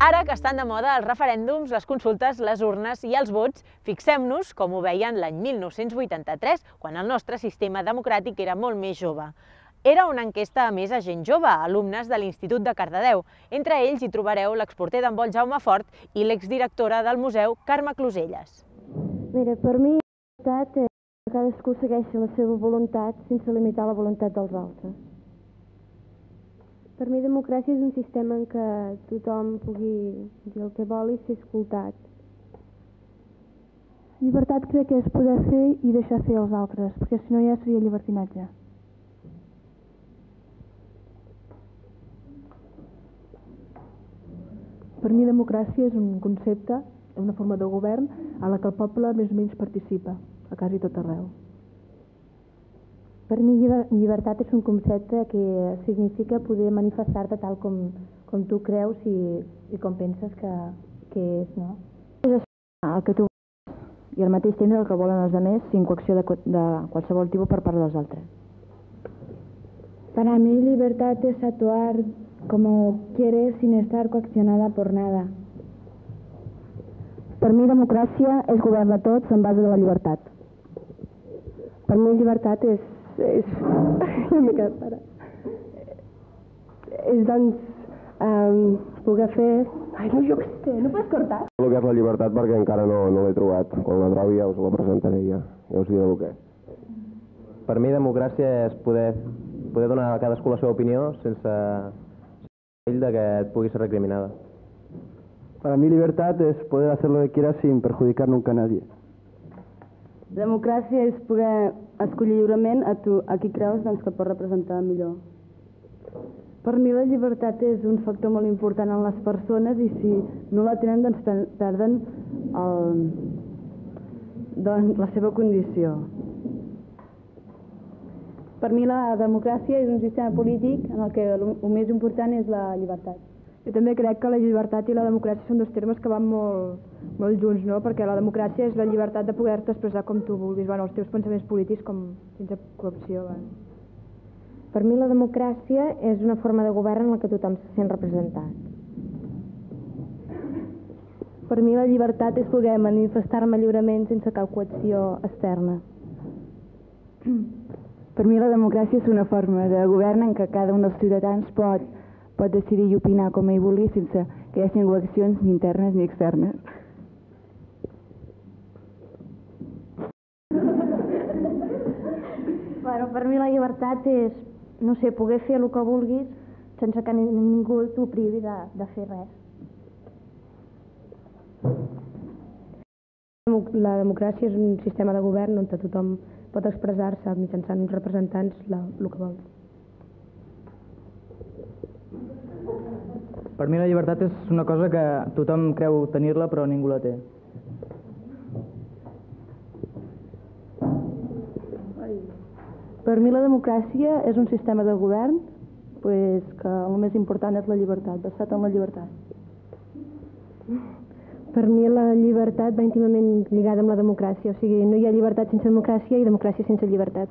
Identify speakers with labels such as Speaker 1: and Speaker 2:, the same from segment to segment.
Speaker 1: Ara que estan de moda els referèndums, les consultes, les urnes i els vots, fixem-nos com ho veien l'any 1983, quan el nostre sistema democràtic era molt més jove. Era una enquesta a més a gent jove, alumnes de l'Institut de Cardedeu. Entre ells hi trobareu l'exporter d'en vol Jaume Fort i l'exdirectora del museu, Carme Closelles.
Speaker 2: Mira, per mi la llibertat és que cadascú segueixi la seva voluntat sense limitar la voluntat dels altres. Per mi democràcia és un sistema en què tothom pugui dir el que vol i ser escoltat.
Speaker 3: Llibertat crec que és poder fer i deixar fer els altres, perquè si no ja seria llibertinatge. Per mi democràcia és un concepte, una forma de govern a la que el poble més o menys participa, a quasi tot arreu.
Speaker 2: Per mi llibertat és un concepte que significa poder manifestar-te tal com tu creus i com penses que és, no?
Speaker 3: És el que tu vols i al mateix temps el que volen els altres sin coacció de qualsevol tipus per part dels altres.
Speaker 2: Para mí libertad es actuar como quieres sin estar coaccionada por nada.
Speaker 3: Per mi democràcia és governar tots en base de la llibertat.
Speaker 2: Per mi llibertat és una mica para. És doncs poder fer... Ai, no, jo què sé, no pots cortar?
Speaker 4: El que és la llibertat perquè encara no l'he trobat. Quan la trobi ja us la presentaré ja us diré el que és.
Speaker 5: Per mi democràcia és poder donar a cadascú la seva opinió sense ell de que et pugui ser recriminada.
Speaker 4: Para mí libertad es poder hacer lo que quieras sin perjudicar nunca a nadie.
Speaker 2: Democràcia és poder escollir lliurement a qui creus que pot representar millor. Per mi la llibertat és un factor molt important en les persones i si no la tenen doncs perden la seva condició. Per mi la democràcia és un sistema polític en el que el més important és la llibertat.
Speaker 3: Jo també crec que la llibertat i la democràcia són dos termes que van molt junts, no? Perquè la democràcia és la llibertat de poder-te expressar com tu vulguis, els teus pensaments polítics com sense coacció.
Speaker 2: Per mi la democràcia és una forma de govern en la que tothom se sent representat.
Speaker 3: Per mi la llibertat és poder manifestar-me lliurement sense cap coacció externa.
Speaker 6: Per mi la democràcia és una forma de govern en què cada un dels ciutadans pot decidir i opinar com ell vulgui sense que hi hagi coaccions ni internes ni externes.
Speaker 2: Bueno, per mi la llibertat és, no sé, poder fer el que vulguis sense que ningú t'ho privi de fer res. La democràcia és un sistema de govern on tothom pot expressar-se mitjançant uns representants el que vol.
Speaker 7: Per mi la llibertat és una cosa que tothom creu tenir-la però ningú la té.
Speaker 3: Per mi la democràcia és un sistema de govern que el més important és la llibertat, basat en la llibertat.
Speaker 2: Per mi la llibertat va íntimament lligada amb la democràcia, o sigui, no hi ha llibertat sense democràcia i democràcia sense llibertat.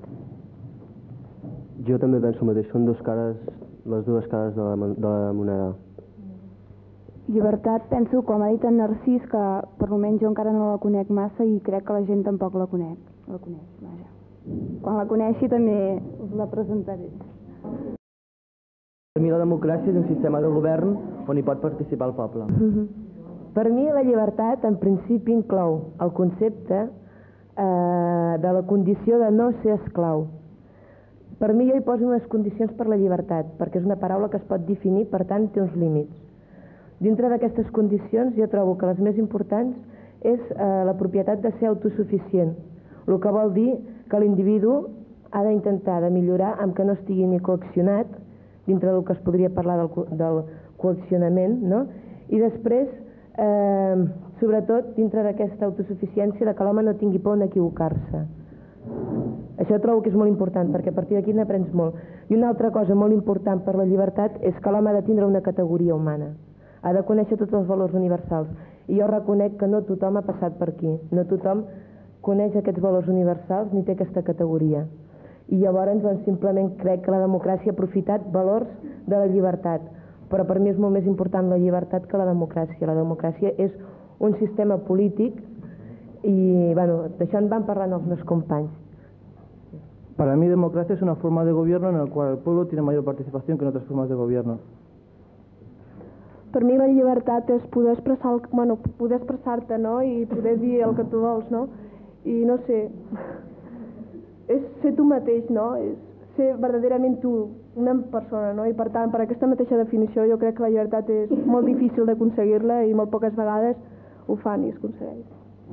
Speaker 4: Jo també penso el mateix, són les dues cares de la moneda.
Speaker 6: Llibertat, penso, com ha dit en Narcís, que per almenys jo encara no la conec massa i crec que la gent tampoc la coneix. Vaja. Quan la coneixi també us la presentaré.
Speaker 7: Per mi la democràcia és un sistema de govern on hi pot participar el poble.
Speaker 8: Per mi la llibertat en principi inclou el concepte de la condició de no ser esclau. Per mi jo hi poso unes condicions per la llibertat, perquè és una paraula que es pot definir, per tant té uns límits. Dintre d'aquestes condicions jo trobo que les més importants és la propietat de ser autosuficient, el que vol dir que l'individu ha d'intentar de millorar amb que no estigui ni coaccionat, dintre del que es podria parlar del coaccionament, no? I després, sobretot, dintre d'aquesta autosuficiència de que l'home no tingui por en equivocar-se. Això trobo que és molt important, perquè a partir d'aquí n'aprens molt. I una altra cosa molt important per la llibertat és que l'home ha de tindre una categoria humana. Ha de conèixer tots els valors universals. I jo reconec que no tothom ha passat per aquí. No tothom coneix aquests valors universals ni té aquesta categoria. I llavors, doncs, simplement crec que la democràcia ha aprofitat valors de la llibertat. però per mi és molt més important la llibertat que la democràcia. La democràcia és un sistema polític y bueno, d'això en van parlant els meus companys.
Speaker 7: Para mí democracia es una forma de gobierno en la cual el pueblo tiene mayor participación que en otras formas de gobierno.
Speaker 3: Per mi la llibertat és poder expressar-te, no? I poder dir el que tu vols, no? I no sé, és ser tu mateix, no? És ser verdaderament tu, una persona, no? I per tant, per aquesta mateixa definició, jo crec que la llibertat és molt difícil d'aconseguir-la i molt poques vegades ho fan i es aconsegueix.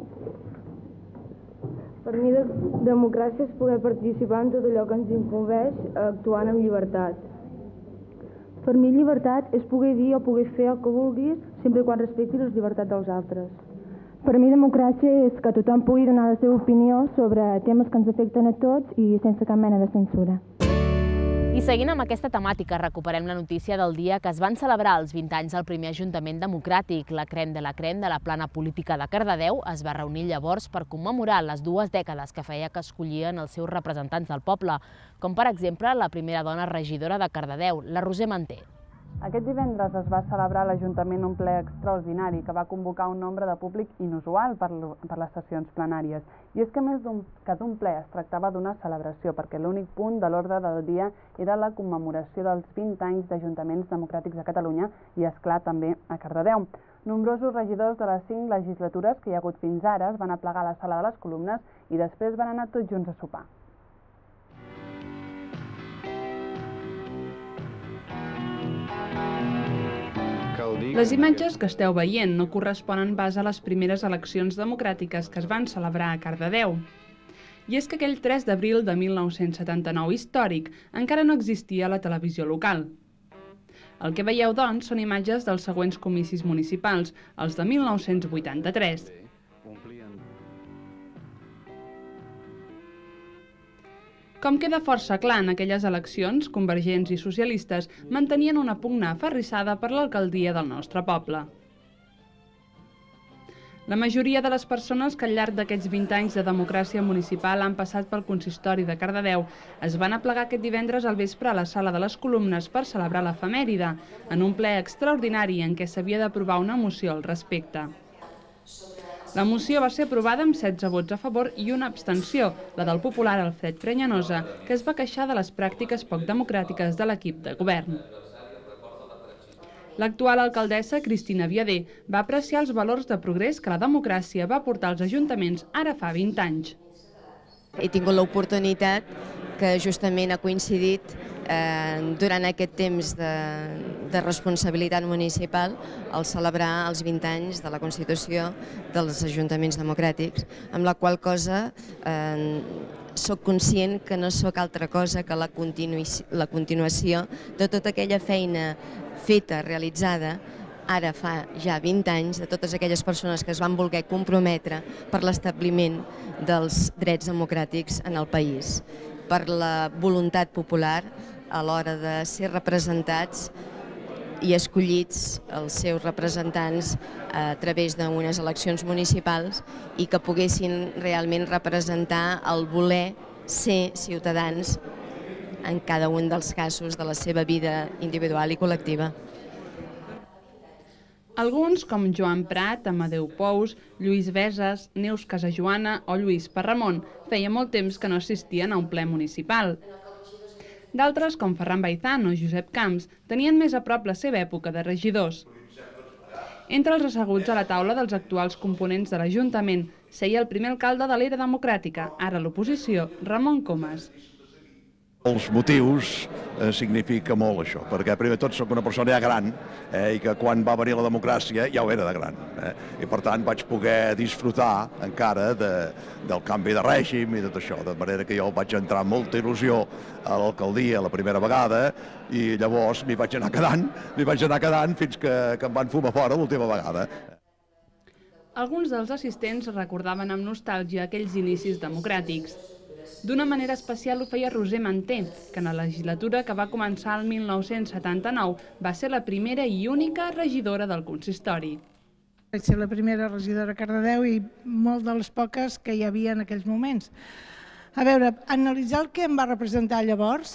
Speaker 6: Per mi democràcia és poder participar en tot allò que ens incumbeix actuant amb llibertat.
Speaker 2: Per mi llibertat és poder dir o poder fer el que vulguis sempre quan respectis les llibertats dels altres.
Speaker 6: Per mi democràcia és que tothom pugui donar la seva opinió sobre temes que ens afecten a tots i sense cap mena de censura.
Speaker 1: I seguint amb aquesta temàtica, recuperem la notícia del dia que es van celebrar els 20 anys del primer Ajuntament Democràtic. La crem de la plana política de Cardedeu es va reunir llavors per commemorar les 2 dècades que feia que escollien els seus representants del poble, com per exemple la primera dona regidora de Cardedeu, la Roser Manté.
Speaker 9: Aquest divendres es va celebrar a l'Ajuntament un ple extraordinari que va convocar un nombre de públic inusual per les sessions plenàries. I és que més que d'un ple es tractava d'una celebració, perquè l'únic punt de l'ordre del dia era la commemoració dels 20 anys d'Ajuntaments Democràtics a Catalunya i, esclar, també a Cardedeu. Nombrosos regidors de les 5 legislatures que hi ha hagut fins ara es van aplegar a la sala de les columnes i després van anar tots junts a sopar.
Speaker 10: Les imatges que esteu veient no corresponen pas a les primeres eleccions democràtiques que es van celebrar a Cardedeu. I és que aquell 3 d'abril de 1979 històric encara no existia la televisió local. El que veieu, doncs, són imatges dels següents comicis municipals, els de 1983. Com queda força clar, en aquelles eleccions, convergents i socialistes mantenien una pugna aferrissada per l'alcaldia del nostre poble. La majoria de les persones que al llarg d'aquests 20 anys de democràcia municipal han passat pel consistori de Cardedeu es van aplegar aquest divendres al vespre a la sala de les columnes per celebrar l'efemèride, en un ple extraordinari en què s'havia d'aprovar una moció al respecte. La moció va ser aprovada amb 16 vots a favor i una abstenció, la del popular Alfred Prenyanosa, que es va queixar de les pràctiques poc democràtiques de l'equip de govern. L'actual alcaldessa, Cristina Viader, va apreciar els valors de progrés que la democràcia va portar als ajuntaments ara fa 20 anys.
Speaker 11: He tingut l'oportunitat que justament ha coincidit durant aquest temps de responsabilitat municipal al celebrar els 20 anys de la Constitució dels Ajuntaments Democràtics, amb la qual cosa soc conscient que no sóc altra cosa que la continuació de tota aquella feina feta, realitzada, ara fa ja 20 anys, de totes aquelles persones que es van voler comprometre per l'establiment dels drets democràtics en el país, per la voluntat popular a l'hora de ser representats i escollits els seus representants a través d'unes eleccions municipals i que poguessin realment representar el voler ser ciutadans en cada un dels casos de la seva vida individual i col·lectiva.
Speaker 10: Alguns, com Joan Prat, Amadeu Pous, Lluís Veses, Neus Casajoana o Lluís Parramon, feia molt temps que no assistien a un ple municipal. D'altres, com Ferran Baizán o Josep Camps, tenien més a prop la seva època de regidors. Entre els asseguts a la taula dels actuals components de l'Ajuntament seia el primer alcalde de l'era democràtica, ara a l'oposició, Ramon Comas.
Speaker 12: Els motius significa molt això, perquè primer de tot soc una persona ja gran i que quan va venir la democràcia ja ho era de gran. I per tant vaig poder disfrutar encara del canvi de règim i tot això, de manera que jo vaig entrar amb molta il·lusió a l'alcaldia la primera vegada i llavors m'hi vaig anar quedant fins que em van fumar fora l'última vegada.
Speaker 10: Alguns dels assistents recordaven amb nostàlgia aquells inicis democràtics. D'una manera especial ho feia Roser Manté, que en la legislatura que va començar el 1979 va ser la primera i única regidora del consistori.
Speaker 13: Vaig ser la primera regidora a Cardedeu i molt de les poques que hi havia en aquells moments. A veure, analitzar el que em va representar llavors,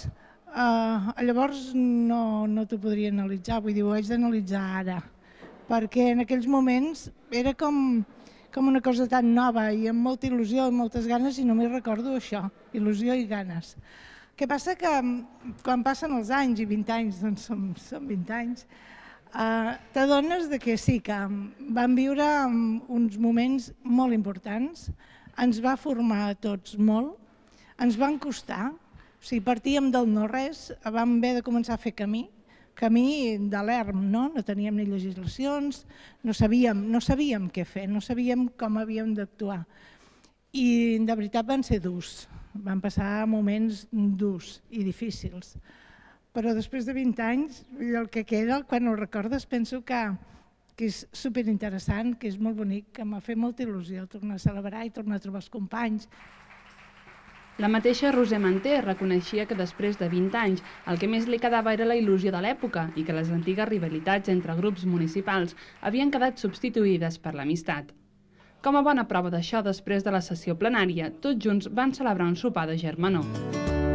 Speaker 13: Llavors no t'ho podria analitzar, vull dir, ho haig d'analitzar ara, perquè en aquells moments era com una cosa tan nova i amb molta il·lusió i moltes ganes, i només recordo això, il·lusió i ganes. El que passa que quan passen els anys, i 20 anys, doncs són 20 anys, t'adones que sí, que vam viure uns moments molt importants, ens va formar a tots molt, ens van costar, o sigui, partíem del no-res, vam haver de començar a fer camí de l'erm, no teníem ni legislacions, no sabíem què fer, no sabíem com havíem d'actuar. I de veritat van ser durs, van passar moments durs i difícils. Però després de 20 anys, el que queda, quan ho recordes, penso que és superinteressant, que és molt bonic, que m'ha fet molta il·lusió tornar a celebrar i tornar a trobar els companys.
Speaker 10: La mateixa Roser Manté reconeixia que després de 20 anys el que més li quedava era la il·lusió de l'època i que les antigues rivalitats entre grups municipals havien quedat substituïdes per l'amistat. Com a bona prova d'això, després de la sessió plenària, tots junts van celebrar un sopar de germanor.